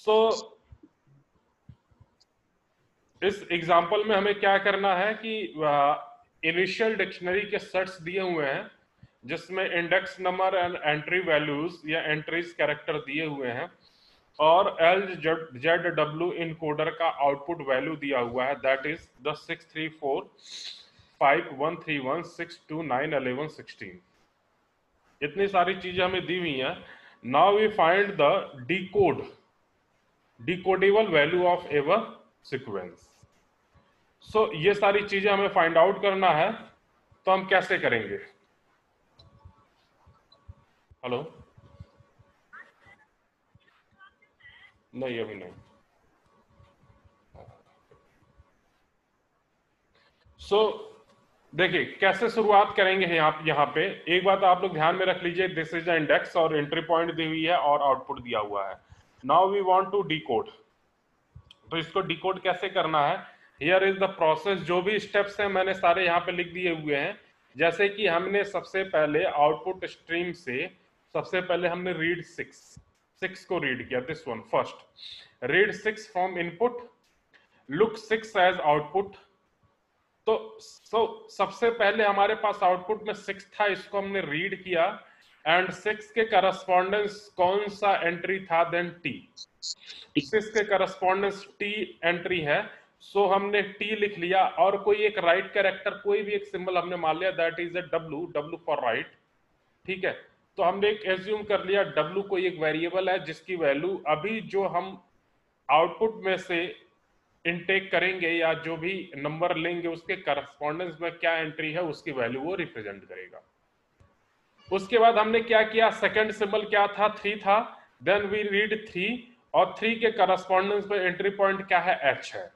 सो इस एग्जांपल में हमें क्या करना है कि इनिशियल डिक्शनरी के सेट्स दिए हुए हैं जिसमें index number and entry values या एंट्रीज कैरेक्टर दिए हुए हैं और एल जेड डब्ल्यू इनकोडर का आउटपुट वैल्यू दिया हुआ है, दैट इज द 6345131629116। इतनी सारी चीजें हमें दी हुई हैं। Now we find the decodable value of ever sequence. So ये सारी चीजें हमें फाइंड आउट करना है, तो हम कैसे करेंगे? हेलो, नहीं अभी नहीं। सो देखिए कैसे शुरुआत करेंगे यहाँ पे एक बात आप लोग ध्यान में रख लीजिए, दिस इज द इंडेक्स और एंट्री पॉइंट दी हुई है और आउटपुट दिया हुआ है। Now we want to decode, तो इसको डिकोड कैसे करना है? Here is the process. जो भी स्टेप्स हैं मैंने सारे यहाँ पे लिख दिए हुए हैं। जैसे कि हमने सबसे पहले आउटपुट स्ट्रीम से सबसे पहले हमने रीड 6 को रीड किया, this one first read 6 from input, look 6 as output. तो सबसे पहले हमारे पास आउटपुट में 6 था, इसको हमने रीड किया एंड 6 के करस्पॉन्डेंस कौन सा एंट्री था? Then T. 6 के करस्पॉन्डेंस टी एंट्री है, सो हमने टी लिख लिया और कोई एक राइट कैरेक्टर, कोई भी एक सिंबल हमने मान लिया, that is a W, W for write. ठीक है, तो हमने एक एज्यूम कर लिया डब्ल्यू कोई एक वेरिएबल है जिसकी वैल्यू अभी जो हम आउटपुट में से इनटेक करेंगे या जो भी नंबर लेंगे उसके करस्पॉन्डेंस में क्या एंट्री है उसकी वैल्यू वो रिप्रेजेंट करेगा। उसके बाद हमने क्या किया, सेकंड सिंबल क्या था? 3 था। देन वी रीड 3 और 3 के करस्पॉन्डेंस में एंट्री पॉइंट क्या है? एच है।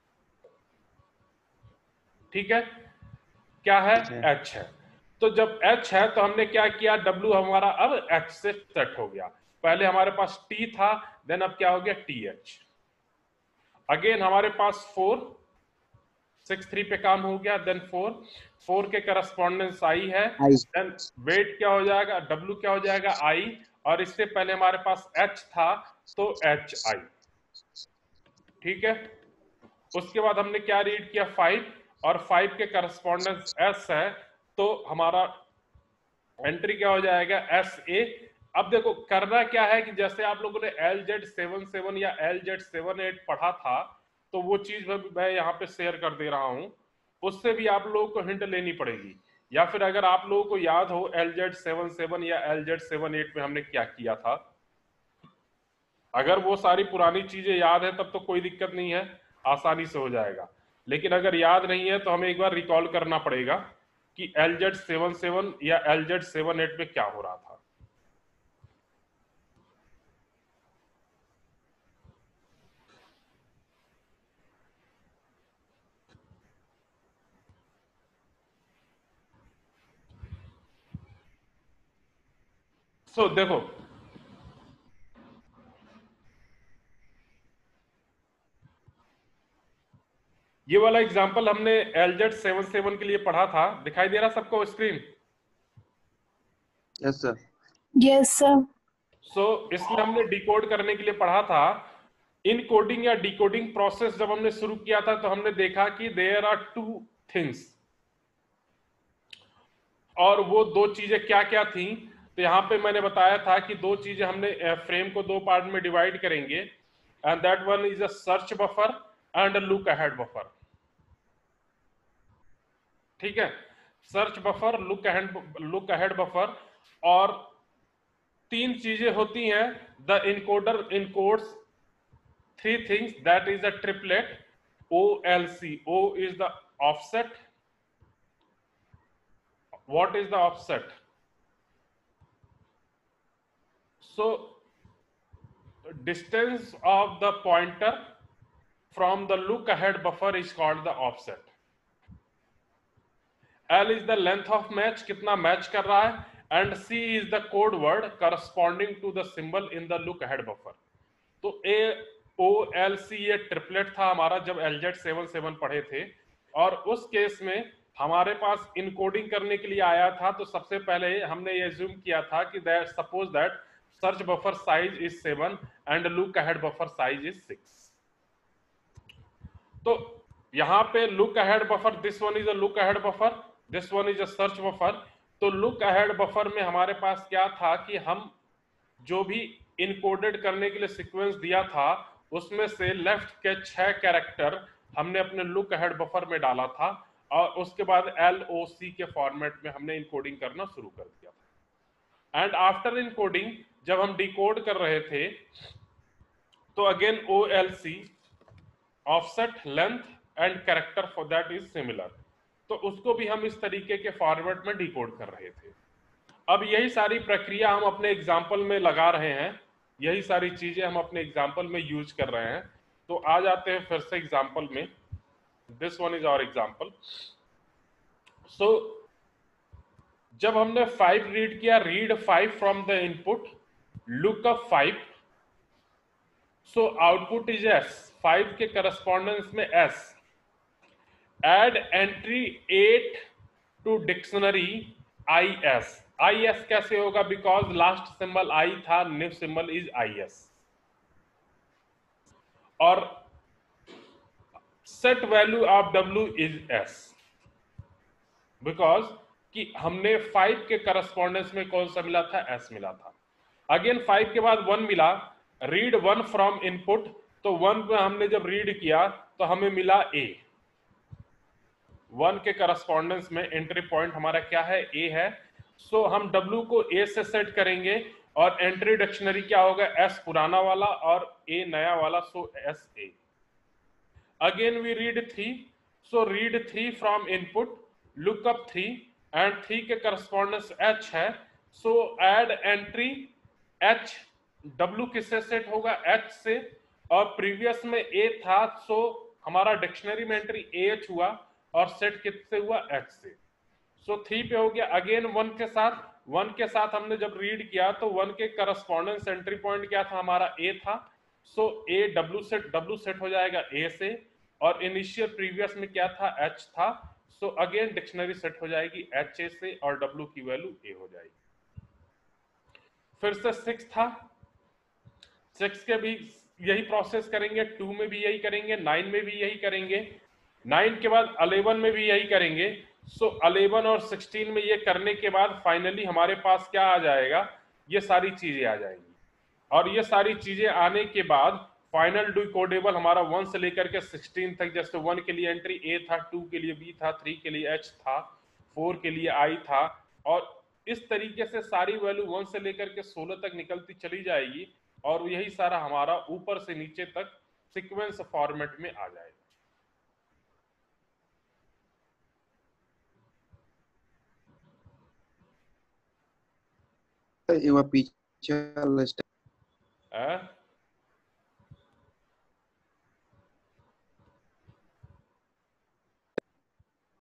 ठीक है, क्या है? एच है। तो जब एच है तो हमने क्या किया, डब्ल्यू हमारा अब एच से सेट हो गया। पहले हमारे पास टी था, देन अब क्या हो गया? T H. अगेन हमारे पास 4, 6 3 पे काम हो गया, देन 4 के करस्पॉन्डेंस आई है, देन वेट क्या हो जाएगा? डब्ल्यू क्या हो जाएगा? आई। और इससे पहले हमारे पास एच था तो एच आई। ठीक है, उसके बाद हमने क्या रीड किया? 5 और 5 के करस्पॉन्डेंस एस है तो हमारा एंट्री क्या हो जाएगा? S A. अब देखो करना क्या है कि जैसे आप लोगों ने LZ77 या LZ78 पढ़ा था तो वो चीज मैं यहाँ पे शेयर कर दे रहा हूं, उससे भी आप लोगों को हिंट लेनी पड़ेगी। या फिर अगर आप लोगों को याद हो LZ77 या LZ78 में हमने क्या किया था, अगर वो सारी पुरानी चीजें याद है तब तो कोई दिक्कत नहीं है, आसानी से हो जाएगा। लेकिन अगर याद नहीं है तो हमें एक बार रिकॉल करना पड़ेगा कि LZ77 या LZ78 में क्या हो रहा था। सो देखो ये वाला एग्जांपल हमने LZ77 के लिए पढ़ा था, दिखाई दे रहा सबको screen? Yes sir. Yes sir. So इसमें हमने डिकोड करने के लिए पढ़ा था। इनकोडिंग या डिकोडिंग प्रोसेस जब हमने शुरू किया था तो हमने देखा कि देयर आर 2 थिंग्स, और वो 2 चीजें क्या क्या थी? तो यहां पे मैंने बताया था कि 2 चीजें हमने फ्रेम को 2 पार्ट में डिवाइड करेंगे and that one is a search buffer and a look ahead buffer. ठीक है, search buffer, look ahead buffer. और 3 चीजें होती हैं। The encoder encodes 3 things, that is a triplet OLC. O is the offset. What is the offset? So distance of the pointer from the look ahead buffer is called the offset. L is the length of match, कितना match कर रहा है, and C is the code word corresponding to the symbol in the look ahead buffer. तो OLC ये triplet था हमारा जब LZ77 पढ़े थे, और उस केस में हमारे पास इनकोडिंग करने के लिए आया था। तो सबसे पहले हमने ये अज्यूम किया था कि suppose that search buffer size is 7 and look ahead buffer size is 6. तो यहां पे look ahead buffer, this one is a look ahead buffer, this one is a search buffer. तो look ahead buffer में हमारे पास क्या था कि हम जो भी इनकोडेड करने के लिए सीक्वेंस दिया था उसमें से लेफ्ट के 6 कैरेक्टर हमने अपने लुक अहेड बफर में डाला था और उसके बाद LOC के फॉर्मेट में हमने इनकोडिंग करना शुरू कर दिया था. एंड आफ्टर इनकोडिंग जब हम डिकोड कर रहे थे तो again OLC offset length and character for that is similar, तो उसको भी हम इस तरीके के फॉर्मेट में डिकोड कर रहे थे. अब यही सारी प्रक्रिया हम अपने एग्जाम्पल में लगा रहे हैं, यही सारी चीजें हम अपने एग्जाम्पल में यूज कर रहे हैं. तो आ जाते हैं फिर से एग्जाम्पल में. This one is our example. So जब हमने 5 रीड किया, read 5 from the input, lookup 5, so output is S. 5 के करस्पॉन्डेंस में S. Add entry 8 to dictionary IS. IS कैसे होगा? बिकॉज लास्ट सिंबल I था, न्यू सिंबल इज IS. और set value of W is S, because कि हमने 5 के correspondence में कौन सा मिला था? S मिला था. अगेन 5 के बाद 1 मिला, रीड 1 फ्रॉम इनपुट, तो 1 में हमने जब रीड किया तो हमें मिला A. 1 के करस्पॉन्डेंस में एंट्री पॉइंट हमारा क्या है? A है. सो हम W को A से सेट करेंगे और एंट्री डिक्शनरी क्या होगा? S पुराना वाला और A नया वाला, so SA. Again we read 3, so read 3 from input, look up 3 and 3 के करस्पॉन्डेंस H है, so add entry H. W किससे सेट होगा? H से. और प्रीवियस में A था, सो हमारा डिक्शनरी में एंट्री AH हुआ और सेट किससे हुआ? H से. सो 3 पे हो गया. अगेन 1 के साथ हमने जब रीड किया तो 1 के करस्पॉन्डेंस एंट्री पॉइंट क्या था? हमारा A था. सो A W सेट हो जाएगा A से, और इनिशियल प्रीवियस में क्या था? H था. सो अगेन डिक्शनरी सेट हो जाएगी HA से और W की वैल्यू A हो जाएगी. फिर से 6 था, 6 के भी यही प्रोसेस करेंगे, 2 में भी यही करेंगे, 9 में भी यही करेंगे, 9 के बाद 11 में भी यही करेंगे. सो 11 और 16 में ये करने के बाद फाइनली हमारे पास क्या आ जाएगा? ये सारी चीजें आ जाएंगी. और ये सारी चीजें आने के बाद फाइनल डिकोडेबल हमारा 1 से लेकर के 16 तक, जैसे 1 के लिए एंट्री A था, 2 के लिए B था, 3 के लिए H था, 4 के लिए I था, और इस तरीके से सारी वैल्यू 1 से लेकर के 16 तक निकलती चली जाएगी और यही सारा हमारा ऊपर से नीचे तक सीक्वेंस फॉर्मेट में आ जाएगा. पीछे